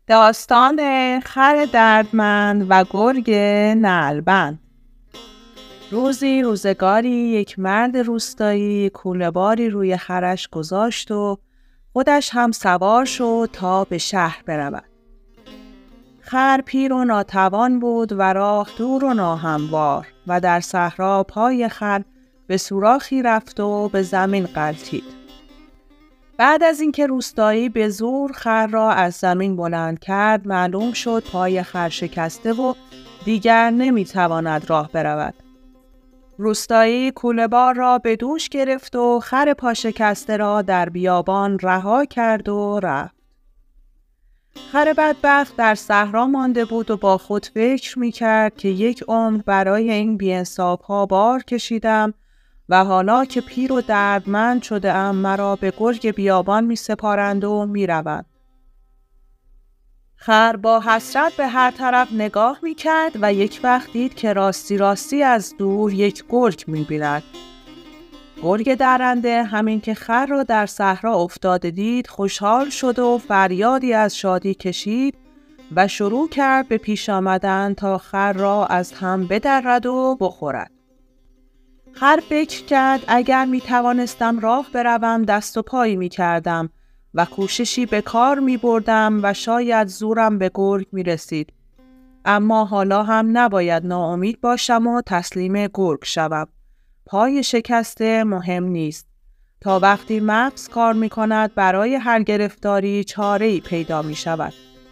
داستان خر دردمند و گرگ نعلبند. روزی روزگاری یک مرد روستایی کوله‌باری روی خرش گذاشت و خودش هم سوار شد تا به شهر برود. خر پیر و ناتوان بود و راه دور و ناهموار و در صحرا پای خر به سوراخی رفت و به زمین غلتید. بعد از اینکه روستایی به زور خر را از زمین بلند کرد، معلوم شد پای خر شکسته و دیگر نمیتواند راه برود. روستایی کوله‌بار را به دوش گرفت و خر پا شکسته را در بیابان رها کرد و رفت. خر بدبخت در صحرا مانده بود و با خود فکر می‌کرد که یک عمر برای این بی‌انصاف‌ها بار کشیدم و حالا که پیر و دردمند شده ام مرا به گرگ بیابان می سپارند و می روند. خر با حسرت به هر طرف نگاه می کرد و یک وقت دید که راستی از دور یک گرگ می بیند. گرگ درنده همین که خر را در صحرا افتاده دید خوشحال شد و فریادی از شادی کشید و شروع کرد به پیش آمدن تا خر را از هم بدرد و بخورد. خر فکر کرد اگر می توانستم راه بروم دست و پایی می کردم و کوششی به کار می بردم و شاید زورم به گرگ می رسید. اما حالا هم نباید ناامید باشم و تسلیم گرگ شوم. پای شکسته مهم نیست. تا وقتی مغز کار می کند برای هر گرفتاری چاره‌ای پیدا می شود.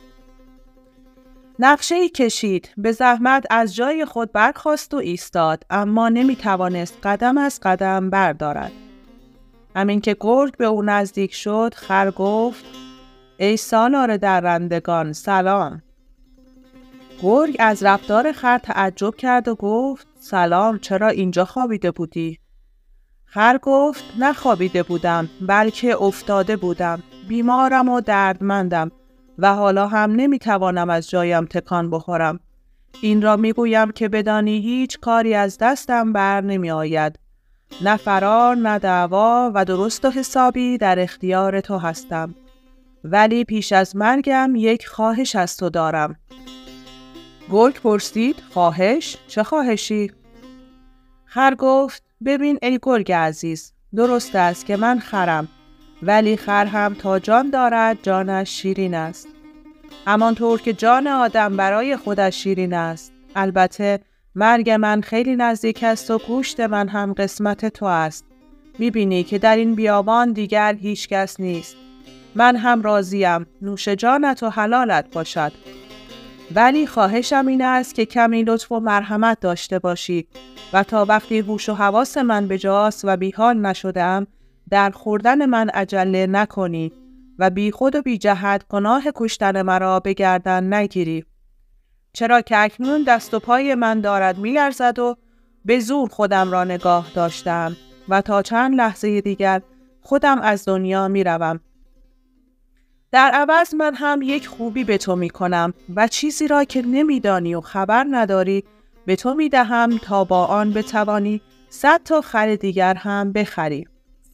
نقشه‌ای کشید، به زحمت از جای خود برخاست و ایستاد، اما نمی‌توانست قدم از قدم بردارد. همین که گرگ به او نزدیک شد، خر گفت: ای سالار درندگان، سلام. گرگ از رفتار خر تعجب کرد و گفت: سلام، چرا اینجا خوابیده بودی؟ خر گفت: نخوابیده بودم، بلکه افتاده بودم. بیمارم و دردمندم و حالا هم نمیتوانم از جایم تکان بخورم. این را میگویم که بدانی هیچ کاری از دستم بر نمی آید. نه فرار، نه دعوا و درست و حسابی در اختیار تو هستم. ولی پیش از مرگم یک خواهش از تو دارم. گرگ پرسید: خواهش؟ چه خواهشی؟ خر گفت: ببین ای گرگ عزیز، درست است که من خرم، ولی خر هم تا جان دارد جانش شیرین است. همانطور که جان آدم برای خودش شیرین است. البته مرگ من خیلی نزدیک است و گوشت من هم قسمت تو است. میبینی که در این بیابان دیگر هیچ کس نیست. من هم راضیم، نوش جانت و حلالت باشد. ولی خواهشم این است که کمی لطف و مرحمت داشته باشی و تا وقتی هوش و حواس من بجاست و بیحال نشدم در خوردن من عجله نکنی و بی خود و بی جهت گناه کشتن مرا به گردن نگیری. چرا که اکنون دست و پای من دارد می‌لرزد و به زور خودم را نگاه داشتم و تا چند لحظه دیگر خودم از دنیا می‌روم. در عوض من هم یک خوبی به تو می‌کنم و چیزی را که نمی‌دانی و خبر نداری به تو می‌دهم تا با آن بتوانی 100 تا خر دیگر هم بخری.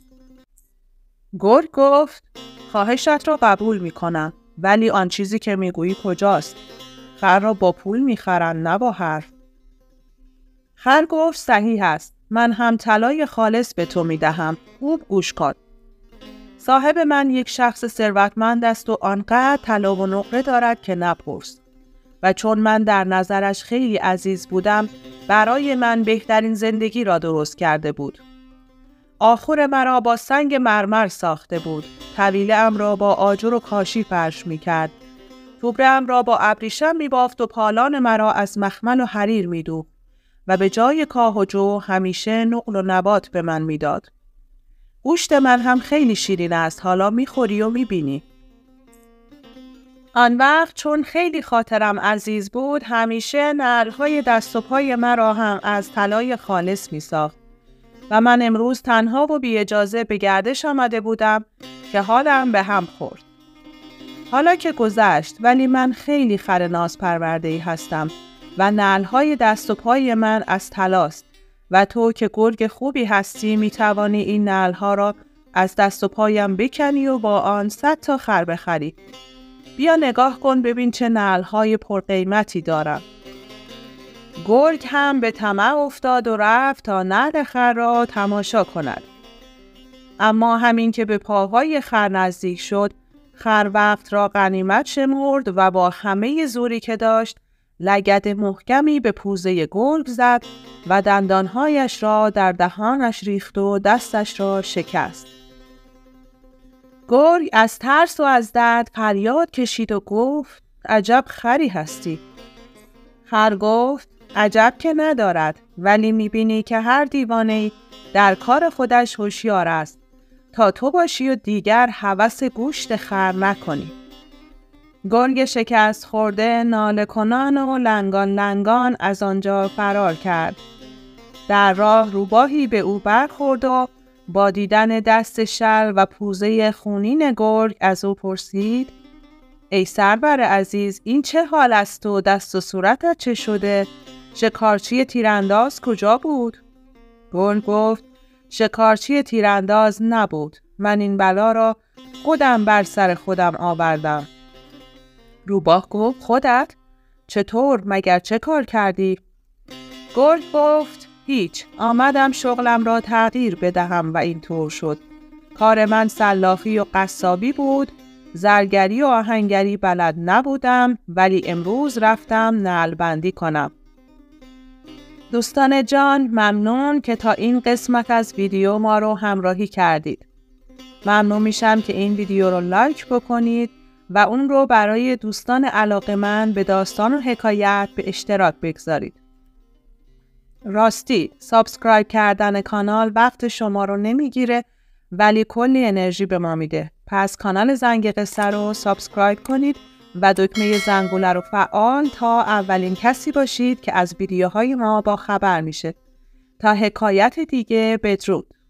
گرگ گفت: خواهشت را قبول می‌کنم، ولی آن چیزی که می‌گویی کجاست؟ خر را با پول می‌خرند، نه با حرف. خر گفت: صحیح است، من هم طلای خالص به تو می‌دهم. خوب گوش کن. صاحب من یک شخص ثروتمند است و آنقدر طلا و نقره دارد که نپرس. و چون من در نظرش خیلی عزیز بودم، برای من بهترین زندگی را درست کرده بود. آخور مرا با سنگ مرمر ساخته بود. طویله ام را با آجر و کاشی فرش می کرد. توبره ام را با ابریشم می بافت و پالان مرا از مخمل و حریر می دوخت و به جای کاه و جو همیشه نقل و نبات به من می داد. گوشت من هم خیلی شیرین است، حالا می خوری و می بینی. آن وقت چون خیلی خاطرم عزیز بود، همیشه نعل‌های دست و پای مرا هم از طلای خالص می ساخت. و من امروز تنها و بی اجازه به گردش آمده بودم که حالم به هم خورد. حالا که گذشت، ولی من خیلی خر ناز پرورده‌ای هستم و نعل‌های دست و پای من از طلاست و تو که گرگ خوبی هستی می توانی این نعل‌ها را از دست و پایم بکنی و با آن 100 تا خر بخری. بیا نگاه کن ببین چه نعل‌های پرقیمتی دارم. گرگ هم به طمع افتاد و رفت تا نعل خر را تماشا کند. اما همین که به پاهای خر نزدیک شد، خر وقت را غنیمت شمرد و با همه زوری که داشت لگد محکمی به پوزه گرگ زد و دندانهایش را در دهانش ریخت و دستش را شکست. گرگ از ترس و از درد فریاد کشید و گفت عجب خری هستی. خر گفت عجب که ندارد، ولی میبینی که هر دیوانه‌ای در کار خودش هوشیار است تا تو باشی و دیگر هوس گوشت خر نکنی. گرگ شکست خورده ناله کنان و لنگان لنگان از آنجا فرار کرد. در راه روباهی به او برخورد و با دیدن دست شل و پوزه خونین گرگ از او پرسید ای سرور عزیز، این چه حال است و دست و صورتت چه شده؟ شکارچی تیرانداز کجا بود؟ گرگ گفت شکارچی تیرانداز نبود، من این بلا را خودم بر سر خودم آوردم. روباه گفت خودت؟ چطور؟ مگر چه کار کردی؟ گرگ گفت هیچ، آمدم شغلم را تغییر بدهم و اینطور شد. کار من سلاخی و قصابی بود، زرگری و آهنگری بلد نبودم، ولی امروز رفتم نعلبندی کنم. دوستان جان، ممنون که تا این قسمت از ویدیو ما رو همراهی کردید. ممنون میشم که این ویدیو رو لایک بکنید و اون رو برای دوستان علاقه‌مند به داستان و حکایت به اشتراک بگذارید. راستی سابسکرایب کردن کانال وقت شما رو نمیگیره ولی کلی انرژی به ما میده. پس کانال زنگ قصه رو سابسکرایب کنید و دکمه زنگوله رو فعال تا اولین کسی باشید که از ویدیوهای ما با خبر میشه. تا حکایت دیگه، بدرود.